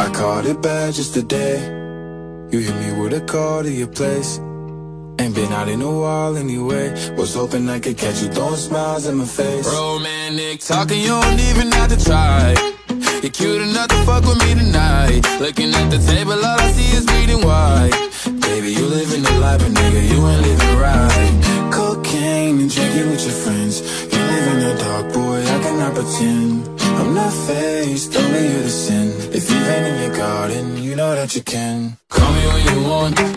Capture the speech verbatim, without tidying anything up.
I called it bad just today. You hit me with a call to your place. Ain't been out in a while anyway. Was hoping I could catch you throwing smiles in my face. Romantic talking, you don't even have to try. You're cute enough to fuck with me tonight. Looking at the table, all I see is bleeding white. Baby, you living the life, but nigga, you ain't living right. Cocaine and drinking with your friends. You live in the dark, boy, I cannot pretend. I'm not faced, only you to sin. If you've been in your garden, you know that you can. Call me when you want,